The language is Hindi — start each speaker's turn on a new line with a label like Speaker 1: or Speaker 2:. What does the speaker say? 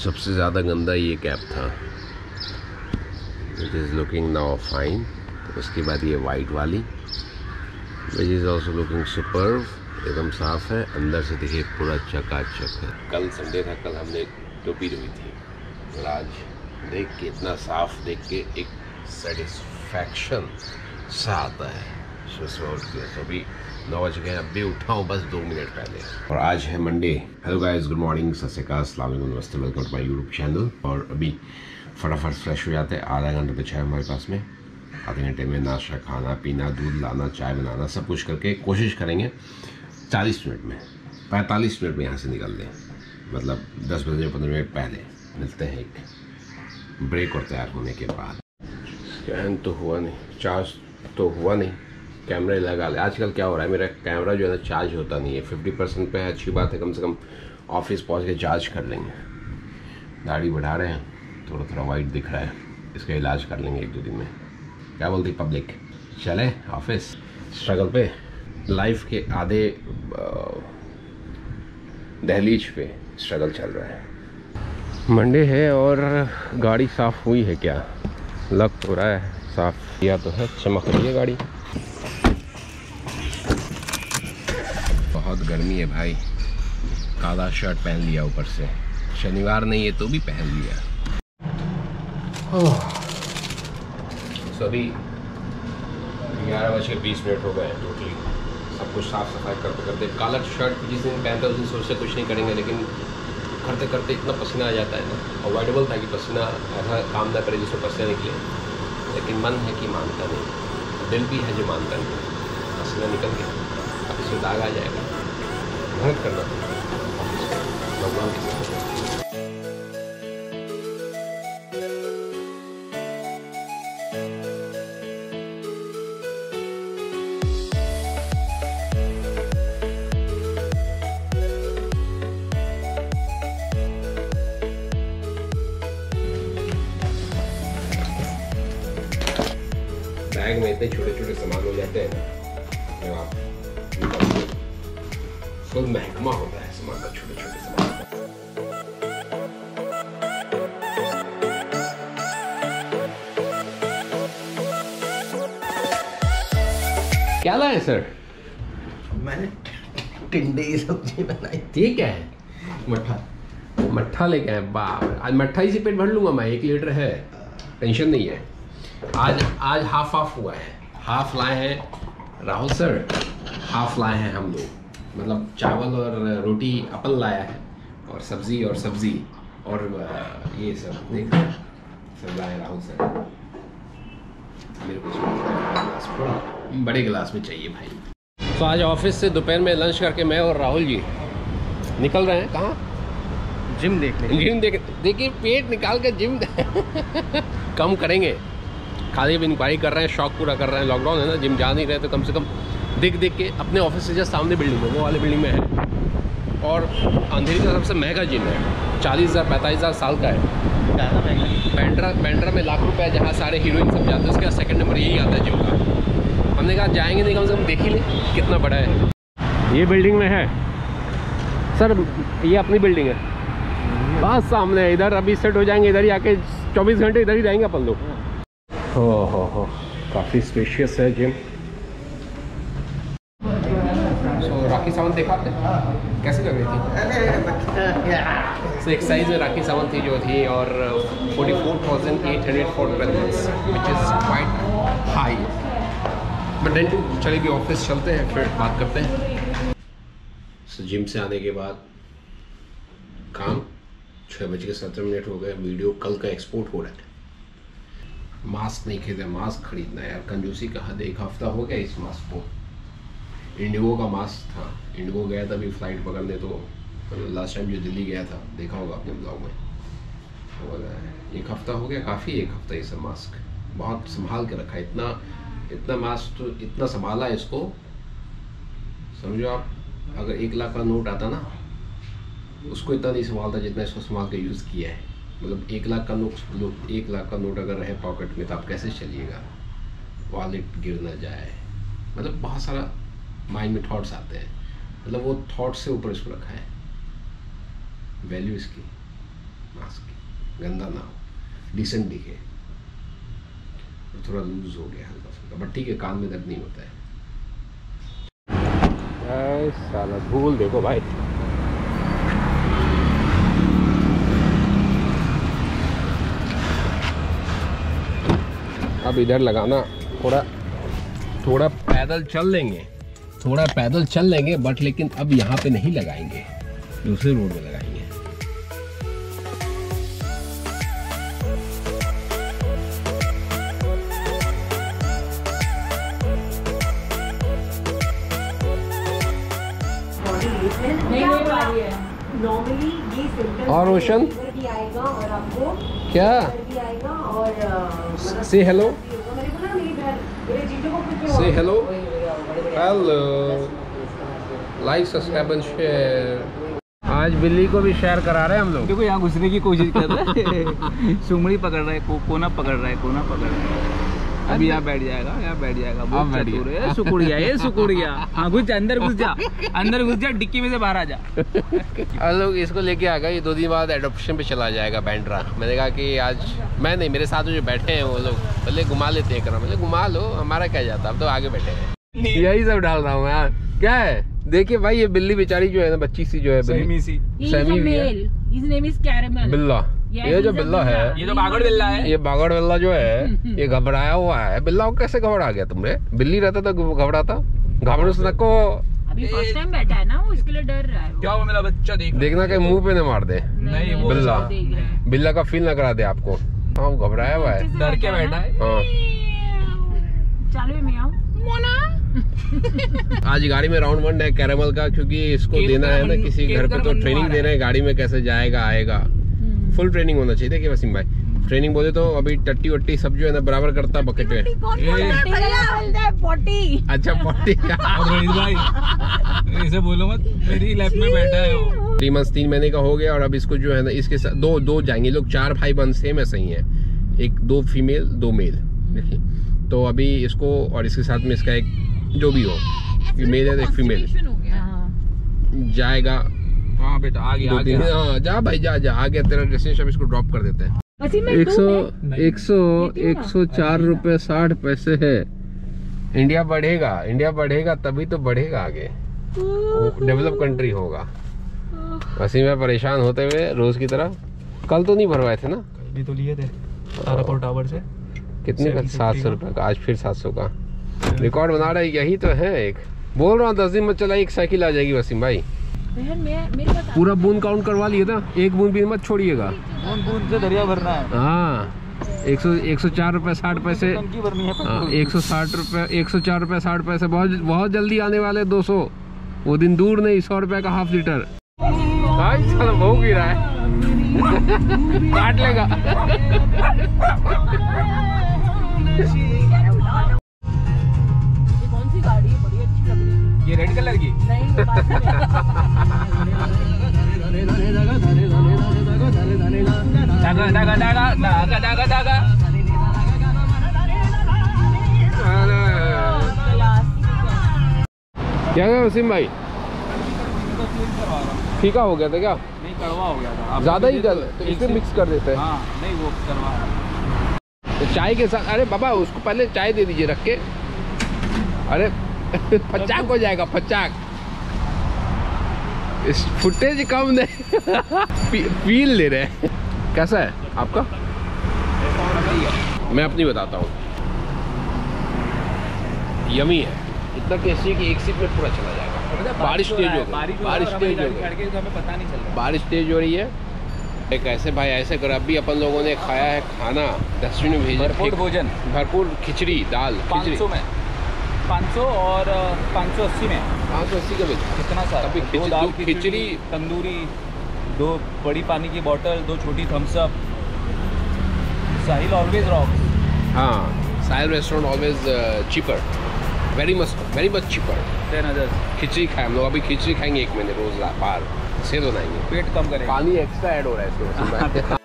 Speaker 1: सबसे ज़्यादा गंदा ये कैप था, which is looking now fine. उसके बाद ये वाइट वाली which is also looking superb, एकदम साफ़ है। अंदर से देखिए पूरा चकाचक है। कल संडे था, कल हमने टोपी धोई थी और आज देख के इतना साफ देख के एक सेटिस्फैक्शन सा आता है। सुबह उठ के अभी 9 बज गए, अब भी उठा हूँ बस 2 मिनट पहले। और आज है Monday. Hello guys, good morning, सत श्री अकाल, अस्सलाम वालेकुम, नमस्ते, welcome to my YouTube channel. और अभी फटाफट फ्रेश हो जाते हैं। आधा घंटे बचा है हमारे पास में। आधे घंटे में नाश्ता, खाना पीना, दूध लाना, चाय बनाना, सब कुछ करके कोशिश करेंगे 40 मिनट में, 45 मिनट में यहाँ से निकल दें। मतलब 10 बजे 15 मिनट पहले मिलते हैं एक ब्रेक और तैयार होने के बाद। स्कैन तो हुआ नहीं, चार्ज तो हुआ नहीं, कैमरे लगा ले। आजकल क्या हो रहा है, मेरा कैमरा जो है ना चार्ज होता नहीं है। 50% पे है, अच्छी बात है, कम से कम ऑफिस पहुंच के चार्ज कर लेंगे। दाढ़ी बढ़ा रहे हैं, थोड़ा थोड़ा वाइट दिख रहा है, इसका इलाज कर लेंगे 1-2 दिन में। क्या बोलती पब्लिक? चले ऑफिस। स्ट्रगल पे, लाइफ के आधे दहलीज पे स्ट्रगल चल रहा है। मंडे है और गाड़ी साफ़ हुई है क्या? लग तो रहा है साफ़ किया तो है, चमक रही है गाड़ी। बहुत गर्मी है भाई, काला शर्ट पहन लिया ऊपर से। शनिवार नहीं है तो भी पहन लिया। सभी 11:20 हो गए हैं टोटली। सब कुछ साफ़ सफाई करते करते, काला शर्ट जिस दिन पहनता है उस दिन सोचते कुछ नहीं करेंगे, लेकिन करते करते इतना पसीना आ जाता है ना। अवॉइडेबल था कि पसीना ऐसा काम ना करे जिससे पसीना निकले, लेकिन मन है कि मानता नहीं, दिल भी है जो मानता नहीं। पसीना निकल गया, अब इसमें दाग आ जाएगा, मेहनत करना भगवान की। बैग में इतने छोटे छोटे सामान हो जाते हैं ना, जब आप फुल महकमा होता है सामान का, छोटे छोटे सामान का। क्या लाए सर?
Speaker 2: मैंने टिंडे की सब्जी बनाई।
Speaker 1: ठीक है, मट्ठा लेके आए। बाप, आज मट्ठा ही से पेट भर लूंगा मैं। 1 लीटर है, टेंशन नहीं है। आज हाफ हुआ है। हाफ लाए हैं राहुल सर, हाफ लाए हैं हम लोग। मतलब चावल और रोटी अपन लाया है, और सब्जी और ये सब देख सब लाए राहुल सर। मेरे को बड़े गिलास में चाहिए भाई। तो आज ऑफिस से दोपहर में लंच करके मैं और राहुल जी निकल रहे हैं। कहाँ?
Speaker 2: जिम
Speaker 1: देखिए पेट निकाल के जिम कम करेंगे। खाली अब इंक्वायरी कर रहे हैं, शौक पूरा कर रहे हैं। लॉकडाउन है ना, जिम जा नहीं रहे, तो कम से कम देख के अपने ऑफिस से जस्ट सामने बिल्डिंग में, वो वाले बिल्डिंग में है। और अंधेरी का सबसे महंगा जिम है, 40,000 45,000 साल का है। बैंड्रा में लाख रुपये, जहाँ सारे हीरोइन सब जाते हैं, उसका सेकंड नंबर यही आता है जिम का। हमने कहा जाएंगे नहीं, कम से कम देख ही ले कितना बड़ा है। ये बिल्डिंग में है सर, ये अपनी बिल्डिंग है, बस सामने है। इधर अभी सेट हो जाएंगे, इधर ही आके 24 घंटे इधर ही रहेंगे अपन लोग। हो काफ़ी स्पेशियस है जिम। सो राखी सावंत देखा आपने, कैसी लग रही थी? एक्साइज में राखी सावंत थी जो थी, और 44,800 for 12 months, which is quite high. But then चलेगी, ऑफिस चलते हैं, फिर बात करते हैं। सो जिम से आने के बाद काम 6:17 हो गए। वीडियो कल का एक्सपोर्ट हो रहा है। मास्क नहीं खरीदा, मास्क खरीदना है यार, कंजूसी का हद। 1 हफ्ता हो गया इस मास्क को। इंडिगो का मास्क था, इंडिगो गया था अभी फ्लाइट पकड़ने, तो लास्ट टाइम जो दिल्ली गया था, देखा होगा अपने ब्लॉग में। और 1 हफ्ता हो गया, काफ़ी 1 हफ्ता ये सब मास्क बहुत संभाल के रखा है। इतना मास्क तो इतना संभाला है इसको, समझो आप, अगर 1 लाख का नोट आता ना, उसको इतना नहीं संभालता जितना इसको संभाल के यूज़ किया है। मतलब 1 लाख का नोट, 1 लाख का नोट अगर रहे पॉकेट में, तो आप कैसे चलिएगा? वॉलेट गिर ना जाए, मतलब बहुत सारा माइंड में थॉट्स आते हैं। मतलब वो थॉट्स से ऊपर इसको रखा है, वैल्यू इसकी मास्क गंदा ना हो, डिसेंट दिखे। थोड़ा लूज हो गया हल्का फुल्का, बट ठीक है, कान में दर्द नहीं होता है। साला धूल देखो भाई। अब इधर लगाना, थोड़ा पैदल चल लेंगे, बट लेकिन अब यहाँ पे नहीं लगाएंगे, दूसरे रोड में लगाएंगे।
Speaker 3: नॉर्मली ये सिम्टम्स
Speaker 1: और रोशन
Speaker 3: भी आएगा और आपको
Speaker 1: क्या
Speaker 3: भी आएगा और
Speaker 1: से हेलो,
Speaker 3: मैंने बोला मेरे जीजू को कुछ
Speaker 1: से hello, like subscribe and share. आज बिल्ली को भी शेयर करा रहे हैं हम लोग।
Speaker 4: देखो यहाँ घुसने की कोशिश कर रहा है। सुमड़ी पकड़ रहा है, कोना पकड़ रहा है। अभी यहाँ बैठ जाएगा, बहुत चतुर है। सुकुड़ गया। हाँ घुस जा, अंदर घुस जा, डिक्की में से बाहर आ जा।
Speaker 1: हम लोग इसको लेके आ गए, ये 2 दिन बाद एडॉप्शन पे चला जाएगा बैंड्रा। मैंने कहा कि आज मैं नहीं, मेरे साथ जो बैठे हैं वो लोग पहले घुमा लेते हैं, मैंने घुमा लो, हमारा क्या जाता, अब तो आगे बैठे हैं। यही सब डाल रहा हूँ यार। क्या है देखिए भाई, ये बिल्ली बेचारी जो है ना, बच्ची सी जो है, बिल्ला, ये जो बिल्ला है,
Speaker 4: ये तो बागड़ बिल्ला है।
Speaker 1: ये बागड़ बिल्ला जो है, ये घबराया हुआ है। बिल्ला को कैसे घबरा गया तुमने? बिल्ली रहता था घबराता, घबराने से नको।
Speaker 3: अभी फर्स्ट टाइम बैठा है ना वो, इसके लिए डर रहा है।
Speaker 4: क्या वो मेरा बच्चा
Speaker 1: देखना कहीं मुंह पे न मार दे।
Speaker 4: नहीं वो
Speaker 1: बिल्ला का फील न करा दे आपको। हाँ घबराया हुआ है,
Speaker 4: डर के बैठा है।
Speaker 1: हाँ
Speaker 3: चालू में आओ
Speaker 1: आज गाड़ी में राउंड 1 है कैरेमल का, क्योंकि इसको देना है ना किसी घर पे, तो ट्रेनिंग दे रहे हैं गाड़ी में कैसे जाएगा आएगा। फुल ट्रेनिंग होना चाहिए। देखिए वसीम भाई, ट्रेनिंग बोले तो अभी टट्टी वट्टी सब जो है ना बराबर करता बकेट में। अच्छा 40।
Speaker 4: रोहित भाई ऐसे बोलो मत, मेरी लैप में बैठा है वो।
Speaker 1: 3 मंथ 3 महीने का हो गया, और अब इसको जो है ना, इसके साथ दो जाएंगे लोग। 4 भाई बहन सेम ऐसे ही है, 2 फीमेल 2 मेल। देखिए तो अभी इसको, और इसके साथ में इसका एक जो भी हो, फीमेल है एक फीमेल जाएगा।
Speaker 4: हाँ बेटा आ गया।
Speaker 1: हाँ जा भाई जा आ गया तेरा डेस्टिनेशन। इसको ड्रॉप कर देते हैं। 104 रुपए 60 पैसे है। इंडिया बढ़ेगा तभी तो बढ़ेगा आगे, डेवलप कंट्री होगा। वसीम में परेशान होते हुए रोज की तरह। कल तो नहीं भरवाए थे ना?
Speaker 4: कल भी तो लिए थे तारापुर टावर से।
Speaker 1: कितने का? 700 रुपए का। आज फिर 700 का रिकॉर्ड बना रहा है। यही तो है, एक बोल रहा हूँ 10 दिन में चला एक साइकिल आ जाएगी वसीम भाई। पूरा बूंद काउंट करवा लिए था, एक बूंद भी मत छोड़िएगा।
Speaker 4: बूंद से दरिया भरना है।
Speaker 1: हाँ 104 रुपए 60 पैसे। 160 रुपए 104 रुपए 60 पैसे। बहुत जल्दी आने वाले 200। वो दिन दूर नहीं, 100 रुपए का हाफ लीटर। भाई साला भूख ही रहा है। काट लेगा।
Speaker 3: कौन सी गाड़ी है? बड़ी अच्छी लग रही है।
Speaker 4: ये रेड कलर की
Speaker 3: नहीं
Speaker 1: क्या है वसीम भाई? फीका हो गया था क्या?
Speaker 4: नहीं कड़वा हो गया था
Speaker 1: ज्यादा ही जल, तो इसे मिक्स कर देते हैं।
Speaker 4: हाँ नहीं वो करवा
Speaker 1: तो चाय के साथ। अरे बाबा उसको पहले चाय दे दीजिए रख के। अरे फचाक हो जाएगा, फचाक। इस फुटेज कम नहीं। फील ले रहे हैं। कैसा है आपका? मैं अपनी बताता हूँ, यमी है, इतना टेस्टी कि एक सिप में पूरा चला जाएगा। बारिश तेज हो गई, बारिश तेज हो गई,
Speaker 4: हमें पता नहीं चल रहा।
Speaker 1: बारिश तेज हो रही है। एक ऐसे भाई ऐसे कर, अभी अपन लोगों ने खाया है खाना, डस्टबिन में भेजा
Speaker 4: भरपूर भोजन,
Speaker 1: भरपूर खिचड़ी दाल।
Speaker 4: 500 में 500 और 580 में
Speaker 1: 580 का बेच
Speaker 4: कितना सारा?
Speaker 1: अभी
Speaker 4: दो दाल
Speaker 1: खिचड़ी,
Speaker 4: तंदूरी, 2 बड़ी पानी की बोतल, 2 छोटी Thums Up. Sahil always rocks.
Speaker 1: हाँ Sahil restaurant always cheaper, very much cheaper.
Speaker 4: 10 others।
Speaker 1: खिचड़ी खाए हम लोग, अभी खिचड़ी खाएंगे 1 महीने रोज बाहर, सेल बनाएंगे।
Speaker 4: पेट कम करेंगे।
Speaker 1: पानी एक्स्ट्रा ऐड हो रहा है इसमें।